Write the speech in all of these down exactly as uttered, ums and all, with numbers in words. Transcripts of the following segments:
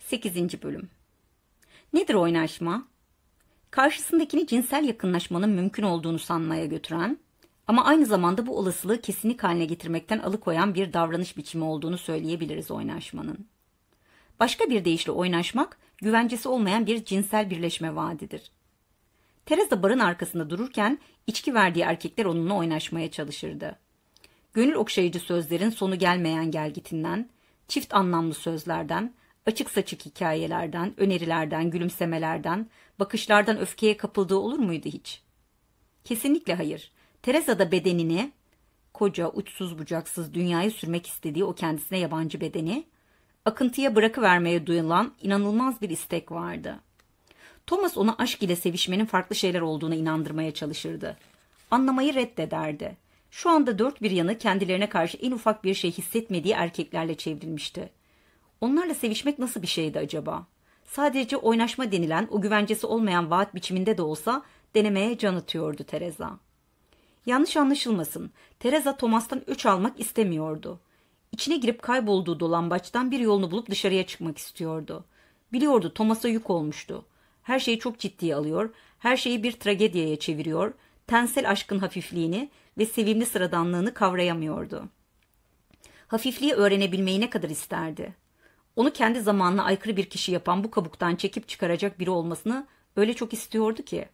sekizinci bölüm. Nedir oynaşma? Karşısındakini cinsel yakınlaşmanın mümkün olduğunu sanmaya götüren ama aynı zamanda bu olasılığı kesinlik haline getirmekten alıkoyan bir davranış biçimi olduğunu söyleyebiliriz oynaşmanın. Başka bir deyişle oynaşmak, güvencesi olmayan bir cinsel birleşme vaadidir. Teresa barın arkasında dururken içki verdiği erkekler onunla oynaşmaya çalışırdı. Gönül okşayıcı sözlerin sonu gelmeyen gelgitinden, çift anlamlı sözlerden, açık saçık hikayelerden, önerilerden, gülümsemelerden, bakışlardan öfkeye kapıldığı olur muydu hiç? Kesinlikle hayır. Teresa da bedenini, koca, uçsuz bucaksız dünyaya sürmek istediği o kendisine yabancı bedeni, akıntıya bırakıvermeye duyulan inanılmaz bir istek vardı. Thomas ona aşk ile sevişmenin farklı şeyler olduğuna inandırmaya çalışırdı. Anlamayı reddederdi. Şu anda dört bir yanı kendilerine karşı en ufak bir şey hissetmediği erkeklerle çevrilmişti. Onlarla sevişmek nasıl bir şeydi acaba? Sadece oynaşma denilen o güvencesi olmayan vaat biçiminde de olsa denemeye can atıyordu Teresa. Yanlış anlaşılmasın, Teresa Thomas'tan öç almak istemiyordu. İçine girip kaybolduğu dolambaçtan bir yolunu bulup dışarıya çıkmak istiyordu. Biliyordu Thomas'a yük olmuştu. Her şeyi çok ciddiye alıyor, her şeyi bir tragediye çeviriyor, tensel aşkın hafifliğini ve sevimli sıradanlığını kavrayamıyordu. Hafifliği öğrenebilmeyi ne kadar isterdi? Onu kendi zamanına aykırı bir kişi yapan bu kabuktan çekip çıkaracak biri olmasını öyle çok istiyordu ki.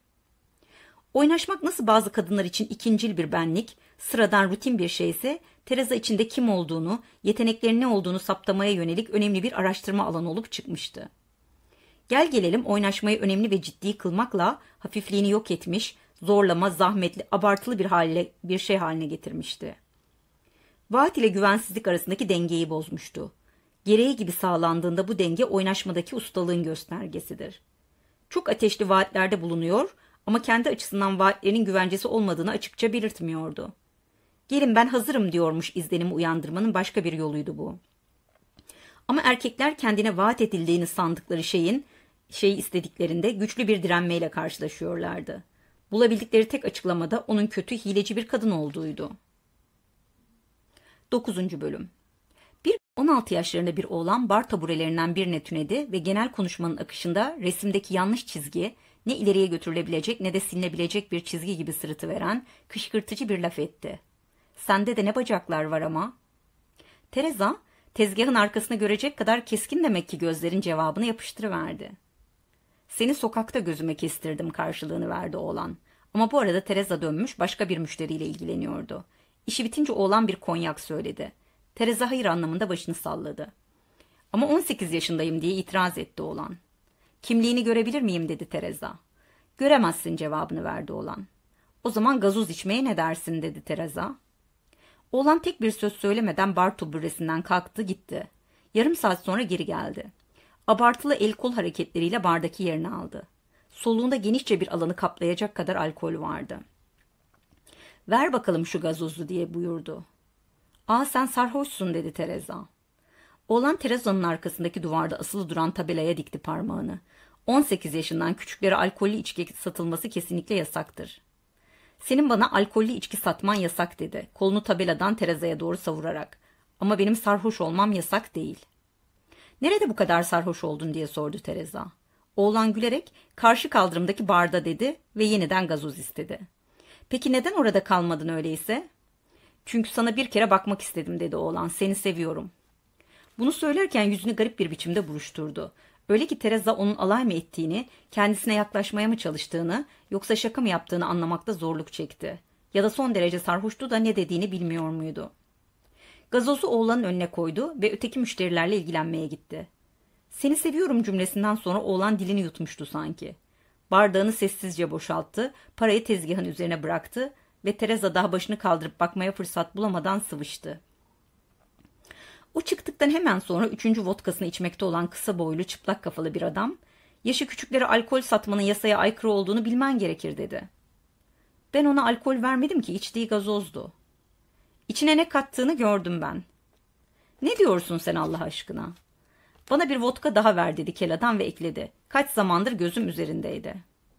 Oynaşmak nasıl bazı kadınlar için ikincil bir benlik, sıradan rutin bir şeyse, Teresa içinde kim olduğunu, yeteneklerinin ne olduğunu saptamaya yönelik önemli bir araştırma alanı olup çıkmıştı. Gel gelelim oynaşmayı önemli ve ciddi kılmakla hafifliğini yok etmiş, zorlama, zahmetli, abartılı bir hale, bir şey haline getirmişti. Vaat ile güvensizlik arasındaki dengeyi bozmuştu. Gereği gibi sağlandığında bu denge oynaşmadaki ustalığın göstergesidir. Çok ateşli vaatlerde bulunuyor ama kendi açısından vaatlerinin güvencesi olmadığını açıkça belirtmiyordu. Gelin ben hazırım diyormuş izlenimi uyandırmanın başka bir yoluydu bu. Ama erkekler kendine vaat edildiğini sandıkları şeyin, şeyi istediklerinde güçlü bir direnmeyle karşılaşıyorlardı. Bulabildikleri tek açıklamada onun kötü, hileci bir kadın olduğuydu. dokuzuncu bölüm. Bir on altı yaşlarında bir oğlan bar taburelerinden birine tünedi ve genel konuşmanın akışında resimdeki yanlış çizgi, ne ileriye götürülebilecek ne de silinebilecek bir çizgi gibi sırıtıveren kışkırtıcı bir laf etti. Sende de ne bacaklar var ama. Teresa, tezgahın arkasına görecek kadar keskin demek ki gözlerin cevabını yapıştırıverdi. Seni sokakta gözüme kestirdim karşılığını verdi oğlan. Ama bu arada Teresa dönmüş başka bir müşteriyle ilgileniyordu. İşi bitince oğlan bir konyak söyledi. Teresa hayır anlamında başını salladı. Ama on sekiz yaşındayım diye itiraz etti oğlan. Kimliğini görebilir miyim dedi Teresa. Göremezsin cevabını verdi oğlan. O zaman gazoz içmeye ne dersin dedi Teresa. Oğlan tek bir söz söylemeden bar taburesinden kalktı gitti. Yarım saat sonra geri geldi. Abartılı el kol hareketleriyle bardaki yerini aldı. Soluğunda genişçe bir alanı kaplayacak kadar alkol vardı. Ver bakalım şu gazozu diye buyurdu. Aa sen sarhoşsun dedi Teresa. Oğlan Teresa'nın arkasındaki duvarda asılı duran tabelaya dikti parmağını. on sekiz yaşından küçüklere alkollü içki satılması kesinlikle yasaktır. Senin bana alkollü içki satman yasak dedi. Kolunu tabeladan Teresa'ya doğru savurarak. Ama benim sarhoş olmam yasak değil. Nerede bu kadar sarhoş oldun diye sordu Teresa. Oğlan gülerek karşı kaldırımdaki barda dedi ve yeniden gazoz istedi. Peki neden orada kalmadın öyleyse? Çünkü sana bir kere bakmak istedim dedi oğlan. Seni seviyorum. Bunu söylerken yüzünü garip bir biçimde buruşturdu. Öyle ki Teresa onun alay mı ettiğini, kendisine yaklaşmaya mı çalıştığını, yoksa şaka mı yaptığını anlamakta zorluk çekti. Ya da son derece sarhoştu da ne dediğini bilmiyor muydu? Gazozu oğlanın önüne koydu ve öteki müşterilerle ilgilenmeye gitti. Seni seviyorum cümlesinden sonra oğlan dilini yutmuştu sanki. Bardağını sessizce boşalttı, parayı tezgahın üzerine bıraktı ve Teresa daha başını kaldırıp bakmaya fırsat bulamadan sıvıştı. O çıktıktan hemen sonra üçüncü vodkasını içmekte olan kısa boylu çıplak kafalı bir adam, yaşı küçüklere alkol satmanın yasaya aykırı olduğunu bilmen gerekir dedi. Ben ona alkol vermedim ki içtiği gazozdu. İçine ne kattığını gördüm ben. Ne diyorsun sen Allah aşkına? Bana bir vodka daha ver dedi kel adam ve ekledi. Kaç zamandır gözüm üzerindeydi.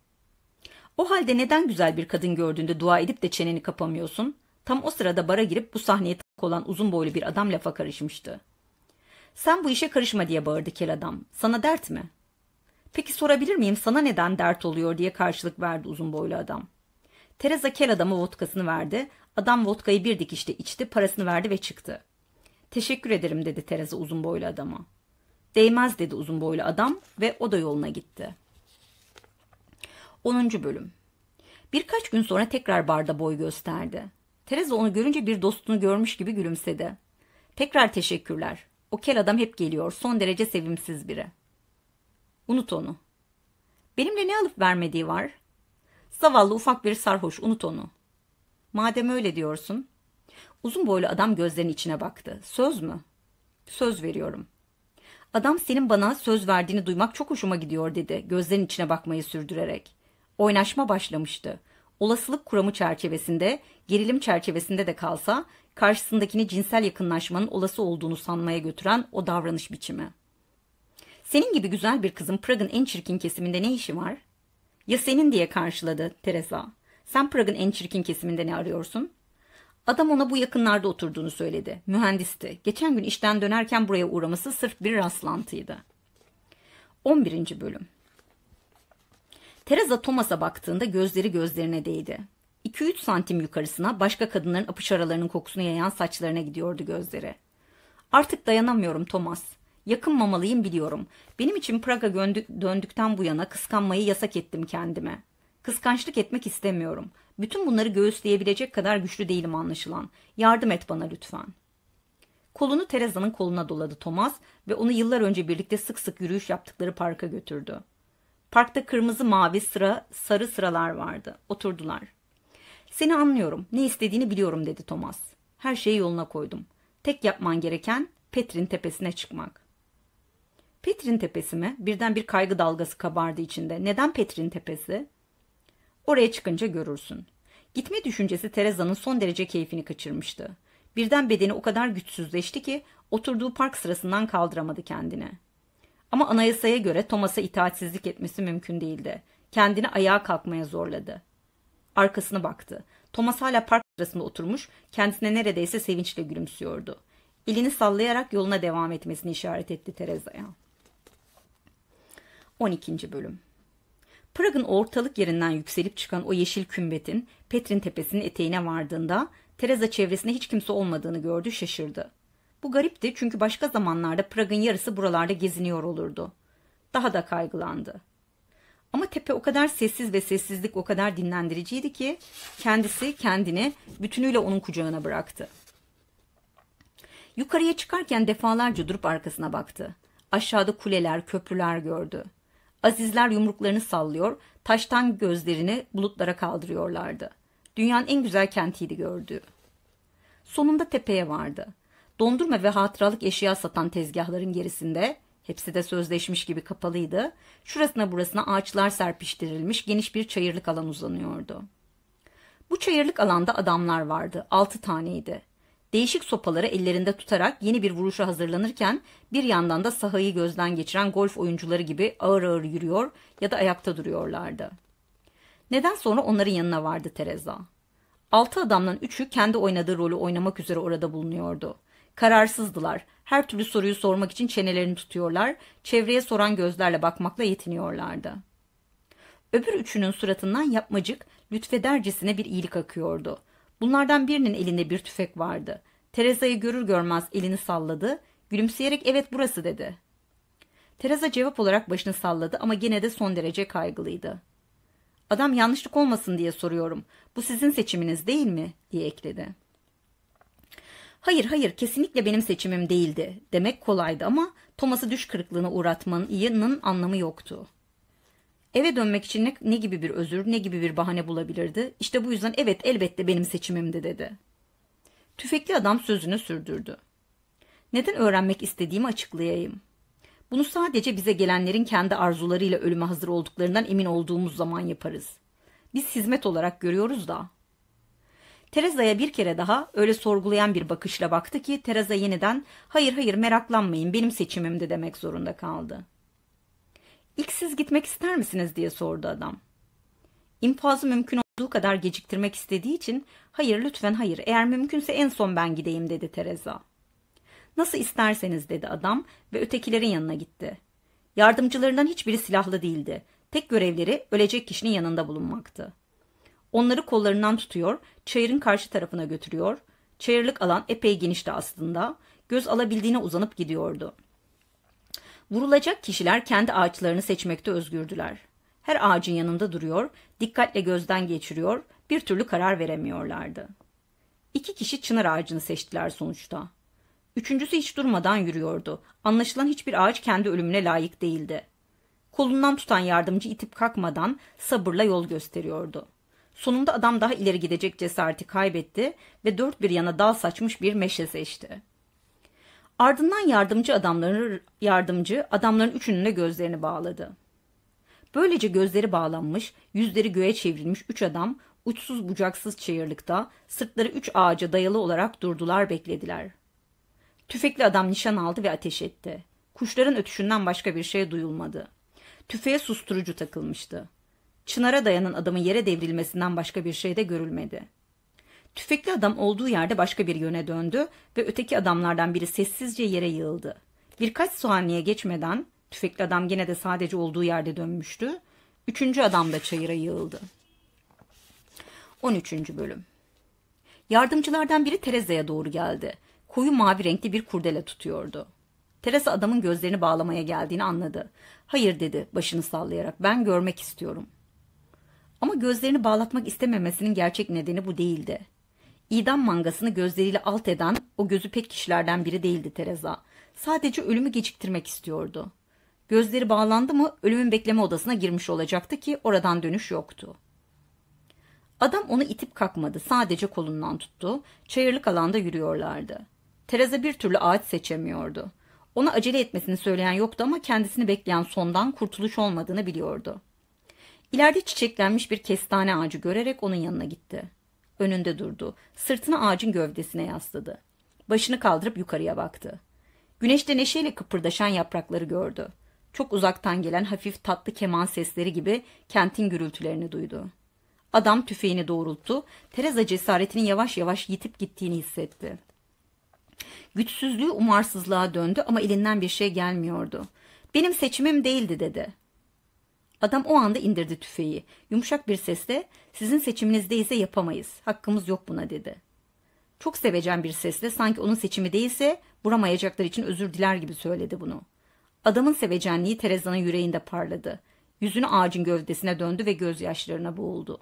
O halde neden güzel bir kadın gördüğünde dua edip de çeneni kapamıyorsun? Tam o sırada bara girip bu sahneye tanık olan uzun boylu bir adam lafa karışmıştı. Sen bu işe karışma diye bağırdı kel adam. Sana dert mi? Peki sorabilir miyim sana neden dert oluyor diye karşılık verdi uzun boylu adam. Teresa kel adama vodkasını verdi. Adam vodkayı bir dikişte içti, parasını verdi ve çıktı. Teşekkür ederim dedi Teresa uzun boylu adama. Değmez dedi uzun boylu adam ve o da yoluna gitti. onuncu bölüm. Birkaç gün sonra tekrar barda boy gösterdi. Teresa onu görünce bir dostunu görmüş gibi gülümsedi. Tekrar teşekkürler. O kel adam hep geliyor. Son derece sevimsiz biri. Unut onu. Benimle ne alıp vermediği var? Zavallı ufak bir sarhoş. Unut onu. Madem öyle diyorsun. Uzun boylu adam gözlerinin içine baktı. Söz mü? Söz veriyorum. Adam senin bana söz verdiğini duymak çok hoşuma gidiyor dedi. Gözlerinin içine bakmayı sürdürerek. Oynaşma başlamıştı. Olasılık kuramı çerçevesinde, gerilim çerçevesinde de kalsa karşısındakini cinsel yakınlaşmanın olası olduğunu sanmaya götüren o davranış biçimi. Senin gibi güzel bir kızın Prag'ın en çirkin kesiminde ne işi var? Ya senin diye karşıladı Teresa. Sen Prag'ın en çirkin kesiminde ne arıyorsun? Adam ona bu yakınlarda oturduğunu söyledi. Mühendisti. Geçen gün işten dönerken buraya uğraması sırf bir rastlantıydı. on birinci bölüm. Teresa Thomas'a baktığında gözleri gözlerine değdi. iki üç santim yukarısına başka kadınların apış aralarının kokusunu yayan saçlarına gidiyordu gözleri. Artık dayanamıyorum Thomas. Yakınmamalıyım biliyorum. Benim için Praga döndükten bu yana kıskanmayı yasak ettim kendime. Kıskançlık etmek istemiyorum. Bütün bunları göğüsleyebilecek kadar güçlü değilim anlaşılan. Yardım et bana lütfen. Kolunu Teresa'nın koluna doladı Thomas ve onu yıllar önce birlikte sık sık yürüyüş yaptıkları parka götürdü. Parkta kırmızı mavi sıra sarı sıralar vardı. Oturdular. Seni anlıyorum. Ne istediğini biliyorum dedi Thomas. Her şeyi yoluna koydum. Tek yapman gereken Petrin tepesine çıkmak. Petrin tepesi mi? Birden bir kaygı dalgası kabardı içinde. Neden Petrin tepesi? Oraya çıkınca görürsün. Gitme düşüncesi Teresa'nın son derece keyfini kaçırmıştı. Birden bedeni o kadar güçsüzleşti ki oturduğu park sırasından kaldıramadı kendini. Ama anayasaya göre Thomas'a itaatsizlik etmesi mümkün değildi. Kendini ayağa kalkmaya zorladı. Arkasına baktı. Thomas hala park sırasında oturmuş, kendisine neredeyse sevinçle gülümsüyordu. Elini sallayarak yoluna devam etmesini işaret etti Teresa'ya. on ikinci bölüm. Prag'ın ortalık yerinden yükselip çıkan o yeşil kümbetin Petrin tepesinin eteğine vardığında Teresa çevresinde hiç kimse olmadığını gördü, şaşırdı. Bu garipti çünkü başka zamanlarda Prag'ın yarısı buralarda geziniyor olurdu. Daha da kaygılandı. Ama tepe o kadar sessiz ve sessizlik o kadar dinlendiriciydi ki kendisi kendini bütünüyle onun kucağına bıraktı. Yukarıya çıkarken defalarca durup arkasına baktı. Aşağıda kuleler, köprüler gördü. Azizler yumruklarını sallıyor, taştan gözlerini bulutlara kaldırıyorlardı. Dünyanın en güzel kentiydi gördüğü. Sonunda tepeye vardı. Dondurma ve hatıralık eşya satan tezgahların gerisinde, hepsi de sözleşmiş gibi kapalıydı, şurasına burasına ağaçlar serpiştirilmiş geniş bir çayırlık alan uzanıyordu. Bu çayırlık alanda adamlar vardı, altı taneydi. Değişik sopaları ellerinde tutarak yeni bir vuruşa hazırlanırken bir yandan da sahayı gözden geçiren golf oyuncuları gibi ağır ağır yürüyor ya da ayakta duruyorlardı. Neden sonra onların yanına vardı Teresa. Altı adamdan üçü kendi oynadığı rolü oynamak üzere orada bulunuyordu. Kararsızdılar. Her türlü soruyu sormak için çenelerini tutuyorlar, çevreye soran gözlerle bakmakla yetiniyorlardı. Öbür üçünün suratından yapmacık, lütfedercesine bir iyilik akıyordu. Bunlardan birinin elinde bir tüfek vardı. Teresa'yı görür görmez elini salladı, gülümseyerek evet burası dedi. Teresa cevap olarak başını salladı ama gene de son derece kaygılıydı. Adam yanlışlık olmasın diye soruyorum. Bu sizin seçiminiz değil mi? Diye ekledi. Hayır hayır kesinlikle benim seçimim değildi. Demek kolaydı ama Thomas'ı düş kırıklığına uğratmanın anlamı yoktu. Eve dönmek için ne, ne gibi bir özür, ne gibi bir bahane bulabilirdi? İşte bu yüzden evet elbette benim seçimimdi dedi. Tüfekli adam sözünü sürdürdü. Neden öğrenmek istediğimi açıklayayım. Bunu sadece bize gelenlerin kendi arzularıyla ölüme hazır olduklarından emin olduğumuz zaman yaparız. Biz hizmet olarak görüyoruz da. Teresa'ya bir kere daha öyle sorgulayan bir bakışla baktı ki Teresa yeniden hayır hayır meraklanmayın benim seçimimdi demek zorunda kaldı. İlk siz gitmek ister misiniz diye sordu adam. İnfazı mümkün olduğu kadar geciktirmek istediği için hayır lütfen hayır eğer mümkünse en son ben gideyim dedi Teresa. Nasıl isterseniz dedi adam ve ötekilerin yanına gitti. Yardımcılarından hiçbiri silahlı değildi. Tek görevleri ölecek kişinin yanında bulunmaktı. Onları kollarından tutuyor, çayırın karşı tarafına götürüyor. Çayırlık alan epey genişti aslında. Göz alabildiğine uzanıp gidiyordu. Vurulacak kişiler kendi ağaçlarını seçmekte özgürdüler. Her ağacın yanında duruyor, dikkatle gözden geçiriyor, bir türlü karar veremiyorlardı. İki kişi çınar ağacını seçtiler sonuçta. Üçüncüsü hiç durmadan yürüyordu. Anlaşılan hiçbir ağaç kendi ölümüne layık değildi. Kolundan tutan yardımcı itip kalkmadan sabırla yol gösteriyordu. Sonunda adam daha ileri gidecek cesareti kaybetti ve dört bir yana dal saçmış bir meşe seçti. Ardından yardımcı adamların yardımcı adamların üçünün de gözlerini bağladı. Böylece gözleri bağlanmış, yüzleri göğe çevrilmiş üç adam uçsuz bucaksız çayırlıkta sırtları üç ağaca dayalı olarak durdular, beklediler. Tüfekli adam nişan aldı ve ateş etti. Kuşların ötüşünden başka bir şey duyulmadı. Tüfeğe susturucu takılmıştı. Çınara dayanan adamın yere devrilmesinden başka bir şey de görülmedi. Tüfekli adam olduğu yerde başka bir yöne döndü ve öteki adamlardan biri sessizce yere yığıldı. Birkaç saniye geçmeden tüfekli adam gene de sadece olduğu yerde dönmüştü. Üçüncü adam da çayıra yığıldı. on üçüncü bölüm. Yardımcılardan biri Teresa'ya doğru geldi. Koyu mavi renkli bir kurdele tutuyordu. Teresa adamın gözlerini bağlamaya geldiğini anladı. Hayır dedi başını sallayarak, ben görmek istiyorum. Ama gözlerini bağlatmak istememesinin gerçek nedeni bu değildi. İdam mangasını gözleriyle alt eden o gözü pek kişilerden biri değildi Teresa. Sadece ölümü geciktirmek istiyordu. Gözleri bağlandı mı ölümün bekleme odasına girmiş olacaktı ki oradan dönüş yoktu. Adam onu itip kalkmadı, sadece kolundan tuttu. Çayırlık alanda yürüyorlardı. Teresa bir türlü ağaç seçemiyordu. Ona acele etmesini söyleyen yoktu ama kendisini bekleyen sondan kurtuluş olmadığını biliyordu. İleride çiçeklenmiş bir kestane ağacı görerek onun yanına gitti. Önünde durdu. Sırtını ağacın gövdesine yasladı. Başını kaldırıp yukarıya baktı. Güneşte neşeyle kıpırdaşan yaprakları gördü. Çok uzaktan gelen hafif tatlı keman sesleri gibi kentin gürültülerini duydu. Adam tüfeğini doğrulttu. Teresa cesaretinin yavaş yavaş yitip gittiğini hissetti. Güçsüzlüğü umarsızlığa döndü ama elinden bir şey gelmiyordu. Benim seçimim değildi dedi. Adam o anda indirdi tüfeği. Yumuşak bir sesle sizin seçiminiz değilse yapamayız. Hakkımız yok buna dedi. Çok sevecen bir sesle sanki onun seçimi değilse vuramayacaklar için özür diler gibi söyledi bunu. Adamın sevecenliği Teresa'nın yüreğinde parladı. Yüzünü ağacın gövdesine döndü ve gözyaşlarına boğuldu.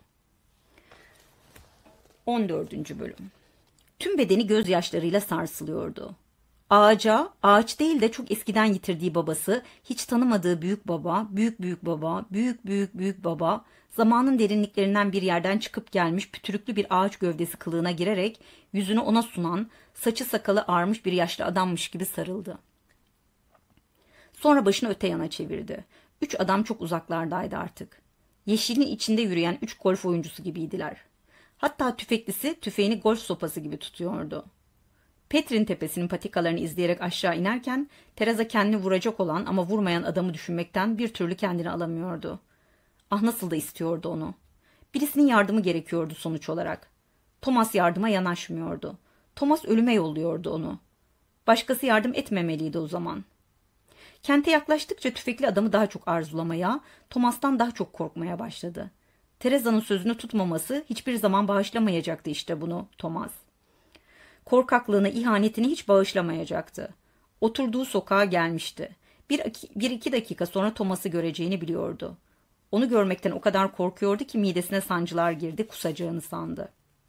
on dördüncü bölüm. Tüm bedeni gözyaşlarıyla sarsılıyordu. Ağaca, ağaç değil de çok eskiden yitirdiği babası, hiç tanımadığı büyük baba, büyük büyük baba, büyük büyük büyük baba, zamanın derinliklerinden bir yerden çıkıp gelmiş pütürüklü bir ağaç gövdesi kılığına girerek yüzünü ona sunan, saçı sakalı ağarmış bir yaşlı adammış gibi sarıldı. Sonra başını öte yana çevirdi. Üç adam çok uzaklardaydı artık. Yeşilin içinde yürüyen üç golf oyuncusu gibiydiler. Hatta tüfeklisi tüfeğini golf sopası gibi tutuyordu. Petrin tepesinin patikalarını izleyerek aşağı inerken Teresa kendini vuracak olan ama vurmayan adamı düşünmekten bir türlü kendini alamıyordu. Ah nasıl da istiyordu onu. Birisinin yardımı gerekiyordu sonuç olarak. Thomas yardıma yanaşmıyordu. Thomas ölüme yolluyordu onu. Başkası yardım etmemeliydi o zaman. Kente yaklaştıkça tüfekli adamı daha çok arzulamaya, Thomas'tan daha çok korkmaya başladı. Teresa'nın sözünü tutmaması hiçbir zaman bağışlamayacaktı işte bunu Thomas. Korkaklığını, ihanetini hiç bağışlamayacaktı. Oturduğu sokağa gelmişti. Bir, bir iki dakika sonra Thomas'ı göreceğini biliyordu. Onu görmekten o kadar korkuyordu ki midesine sancılar girdi, kusacağını sandı.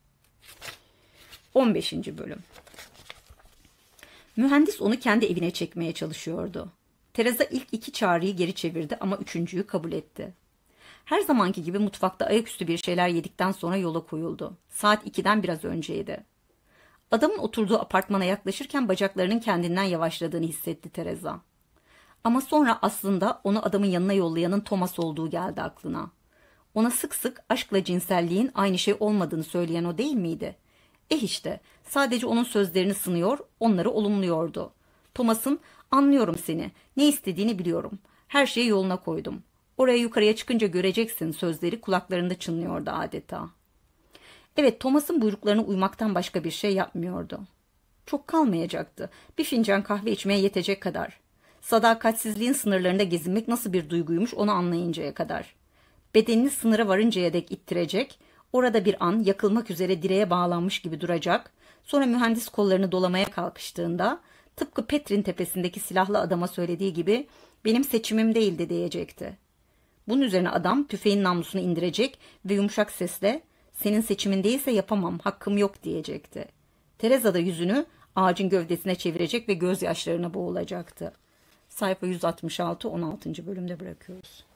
on beşinci bölüm. Mühendis onu kendi evine çekmeye çalışıyordu. Teresa ilk iki çağrıyı geri çevirdi ama üçüncüyü kabul etti. Her zamanki gibi mutfakta ayaküstü bir şeyler yedikten sonra yola koyuldu. Saat ikiden biraz önceydi. Adamın oturduğu apartmana yaklaşırken bacaklarının kendinden yavaşladığını hissetti Teresa. Ama sonra aslında onu adamın yanına yollayanın Thomas olduğu geldi aklına. Ona sık sık aşkla cinselliğin aynı şey olmadığını söyleyen o değil miydi? Eh işte, sadece onun sözlerini sınıyor, onları olumluyordu. Thomas'ın "Anlıyorum seni, ne istediğini biliyorum. Her şeyi yoluna koydum. Oraya yukarıya çıkınca göreceksin" sözleri kulaklarında çınlıyordu adeta. Evet, Thomas'ın buyruklarına uymaktan başka bir şey yapmıyordu. Çok kalmayacaktı. Bir fincan kahve içmeye yetecek kadar. Sadakatsizliğin sınırlarında gezinmek nasıl bir duyguymuş onu anlayıncaya kadar. Bedenini sınıra varıncaya dek ittirecek, orada bir an yakılmak üzere direğe bağlanmış gibi duracak, sonra mühendis kollarını dolamaya kalkıştığında, tıpkı Petrin tepesindeki silahlı adama söylediği gibi, benim seçimim değildi diyecekti. Bunun üzerine adam tüfeğin namlusunu indirecek ve yumuşak sesle, senin seçimin değilse yapamam, hakkım yok diyecekti. Teresa da yüzünü ağacın gövdesine çevirecek ve gözyaşlarına boğulacaktı. Sayfa yüz altmış altı on altıncı bölümde bırakıyoruz.